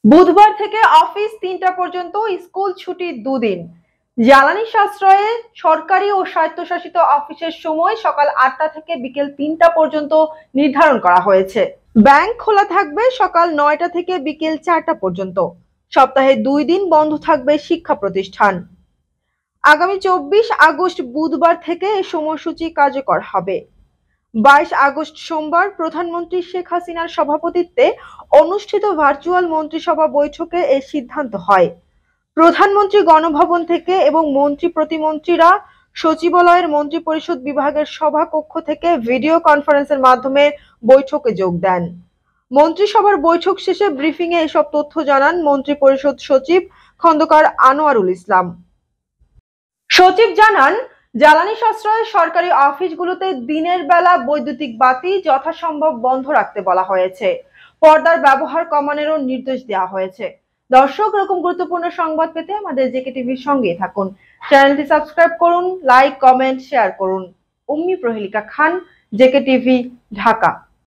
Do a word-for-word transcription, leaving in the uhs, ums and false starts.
বুধবার থেকে অফিস তিনটা পর্যন্ত, স্কুল ছুটি দুদিন। জ্বালানি সাশ্রয়ে সরকারি ও স্বায়ত্তশাসিত অফিসের সময় সকাল আটটা থেকে বিকেল তিনটা পর্যন্ত নির্ধারণ করা হয়েছে। ব্যাংক খোলা থাকবে সকাল নয়টা থেকে বিকেল চারটা পর্যন্ত। সপ্তাহে দুই দিন বন্ধ থাকবে শিক্ষা প্রতিষ্ঠান। আগামী চব্বিশ আগস্ট বুধবার থেকে এই সময়সূচি কার্যকর হবে। বাইশ আগস্ট সোমবার প্রধানমন্ত্রী শেখ হাসিনার সভাপতিত্বে অনুষ্ঠিত ভার্চুয়াল মন্ত্রিসভা বৈঠকে এই সিদ্ধান্ত হয়। প্রধানমন্ত্রী গণভবন থেকে এবং মন্ত্রী প্রতিমন্ত্রীরা সচিবালয়ের মন্ত্রিপরিষদ বিভাগের সভাকক্ষ থেকে ভিডিও কনফারেন্সের মাধ্যমে বৈঠকে যোগ দেন। মন্ত্রিসভার বৈঠক শেষে ব্রিফিং এ এসব তথ্য জানান মন্ত্রিপরিষদ সচিব খন্দকার আনোয়ারুল ইসলাম। সচিব জানান, জ্বালানি সাশ্রয়ে সরকারি অফিসগুলোতে দিনের বেলা বৈদ্যুতিক বাতি যথাসম্ভব বন্ধ রাখতে বলা হয়েছে। পর্দার ব্যবহার কমানোরও নির্দেশ দেওয়া হয়েছে। দর্শক, এরকম গুরুত্বপূর্ণ সংবাদ পেতে আমাদের জেকে টিভির সঙ্গেই থাকুন। চ্যানেলটি সাবস্ক্রাইব করুন, লাইক, কমেন্ট, শেয়ার করুন। Ummi Prohelika Khan, JK TV, Dhaka.